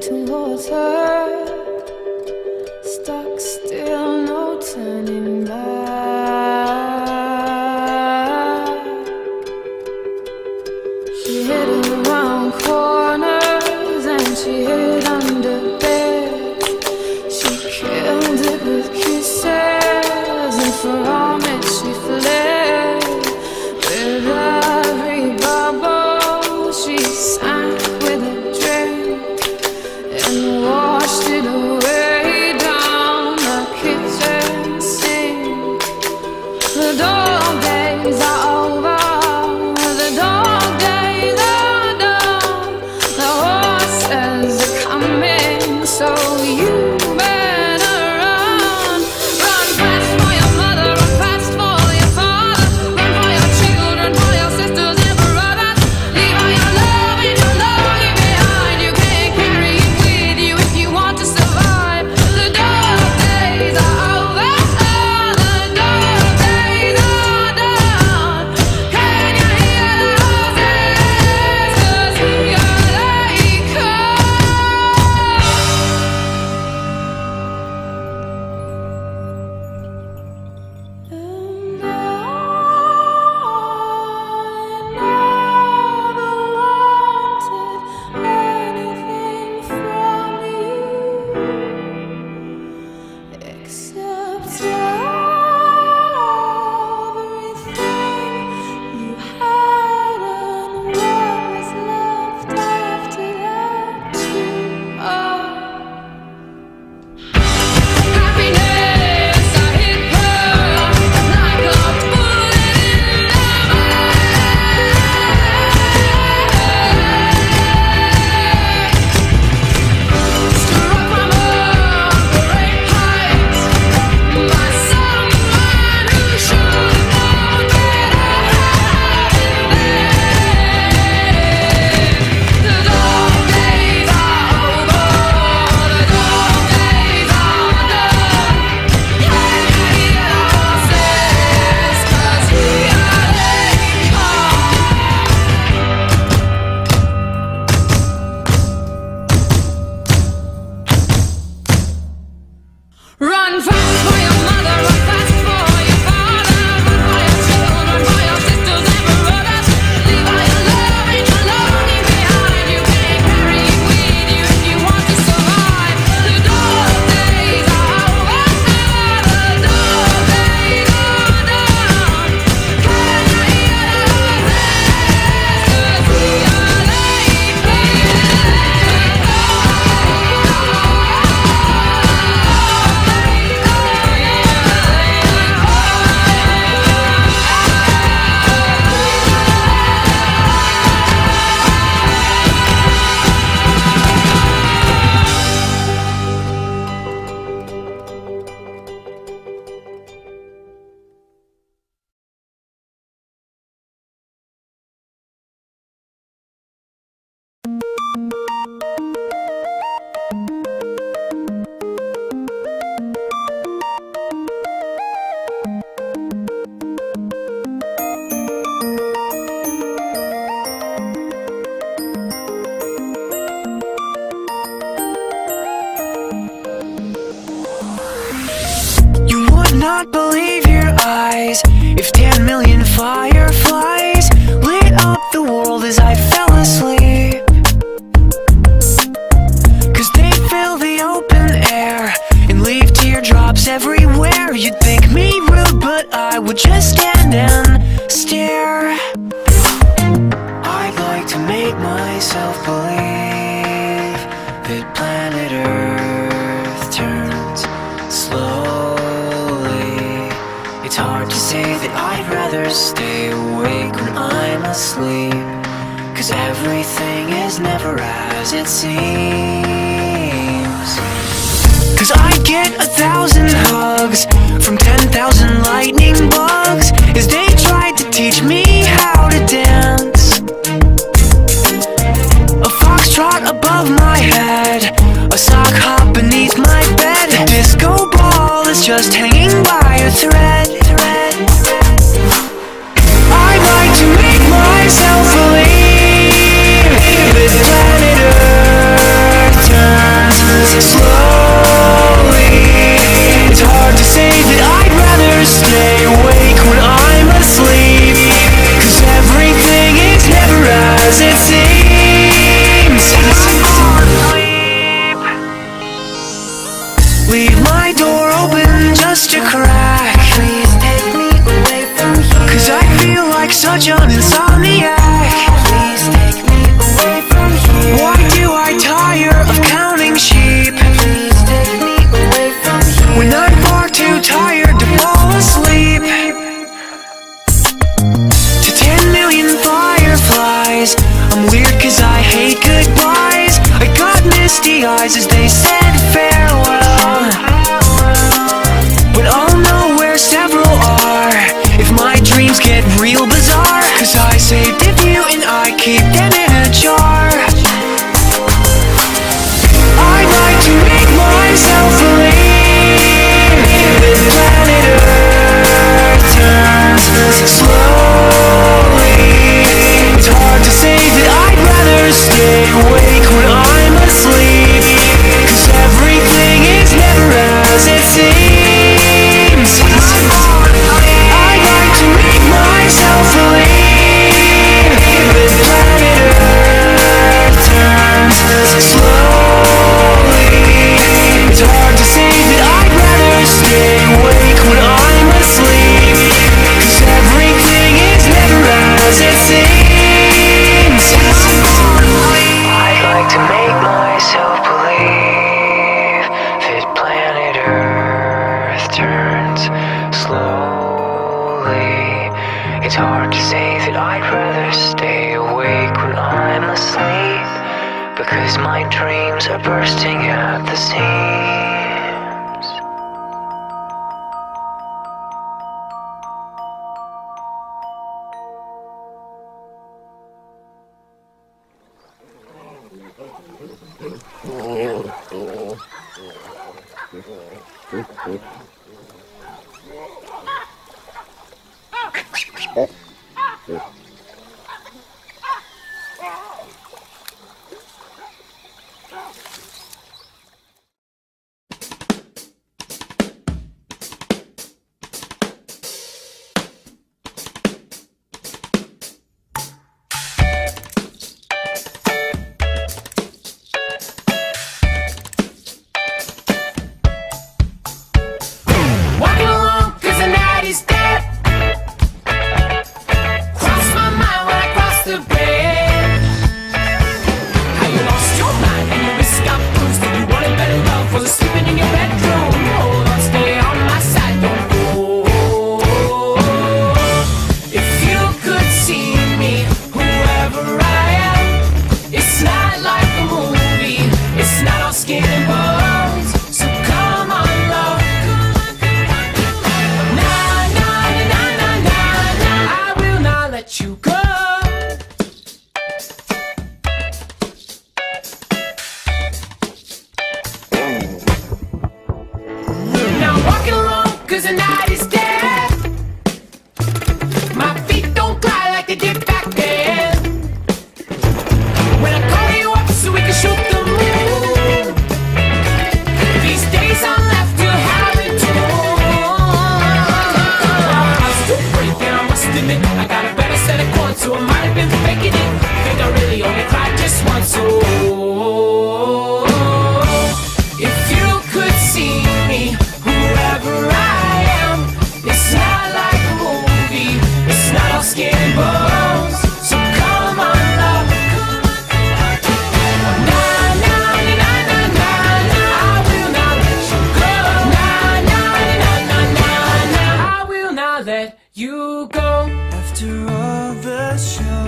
towards her, stuck still, no turning back. She hid around corners and she hid under beds. She killed it with kisses, and from it she fled. With every bubble she sank with a drink and washed it away down the kitchen sink. The dog days are over, the dog days are done. The horses are coming, so you better run. Run fast for your mother, run fast for your father, run for your children, for your sisters and brothers. Leave all your love and your longing behind. You can't carry it with you if you want to survive. The dog days are over, the dog days are done. Can you hear the horses? 'Cause here they come. And I never wanted anything from you except everything you had and what was left after that too. Happiness, I hit her like a bullet in the struck from a great height by someone who should have known better. The dog days are over, the dog days are done. Can you hear the horses? 'Cause here they come. Run fast for your mother, run fast for your father, run for your children, for your sisters and brothers. Leave all your love and your longing behind. You can't carry it with you if you want to survive. The dog days are over, the dog days are done. Can you hear the horses? 'Cause here they You would not believe your eyes if 10 million fireflies lit up the world as I fell asleep. 'Cause they fill the open air and leave teardrops everywhere. You'd think me rude, but I would just stand and stare. I'd like to make myself believe that planet Earth turns slowly. It's hard to say that I'd rather stay awake when I'm asleep, 'cause everything is never as it seems. 'Cause I get 1,000 hugs from 10,000 lightning bugs as they tried to teach me how to dance. A foxtrot above my head, a sock hop beneath my bed, a disco ball is just hanging by a thread. I'd like to make myself believe this planet Earth turns jar. I'd like to make myself believe that planet Earth turns slowly. It's hard to say that I'd rather stay awake when I'm asleep, 'cause everything is never as it seems. I'd like to make myself believe that planet Earth turns slowly. It's hard to say that I'd rather stay awake when I'm asleep, 'cause everything is never as it seems. I'd like to make myself believe that planet Earth turns slowly. It's hard to say that I'd rather stay awake when I'm asleep, because my dreams are bursting at the seams. Walking along 'cause the night is dead. Cross my mind when I cross the bridge. How you lost your mind and your wrist got bruised, and you wanted better love, was sleeping in your bedroom. Hold on, stay on my side, don't go. If you could see me, whoever I am, it's not like a movie, it's not all skin and bones. So come on, love. I will not let you go. Now I'm walking along 'cause the night is dead. My feet don't glide like they did back then. When I call you up so we can shoot the moon, these days I'm left to having to. I was too brave and I must admit I got a better set of chords, so I might have been faking it. Think I really only cried just once. So if you could see me, whoever I am, it's not like a movie, it's not all skin and bones. So come on, love. I will not let you go. I will not let you go. After all the show,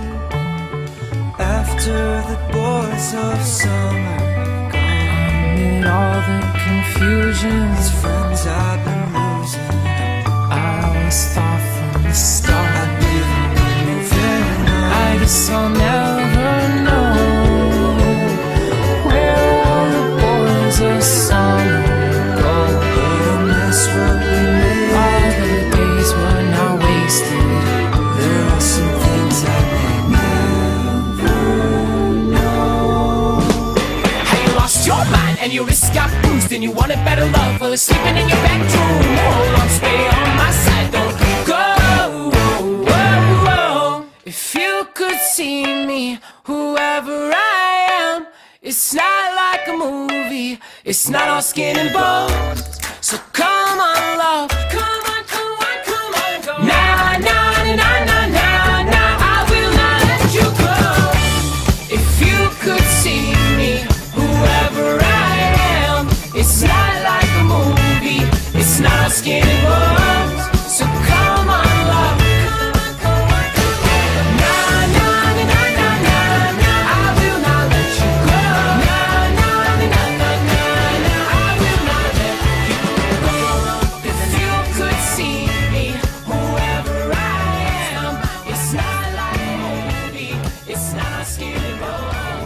after the boys of summer gone, Amid all the confusions, friends I've been losing, I always thought from the start I didn't move in I guess I'll never know where all the boys of summer go. but I miss what we All made. the days were now wasted. There are some things I may never know. How you lost your mind and your wrist got bruised, and you wanted better love, while you're sleeping in your bedroom. Hold on, stay on my side, don't go. If you could see me, whoever I am, it's not like a movie, it's not all skin and bones. So come on, love. Come on, come on, come on, come on. I will not let you go. If you could see me, whoever I am, it's not like a movie, it's not all skin and bones. So come on, love. I will not let you go. I will not let you go. If you it go on.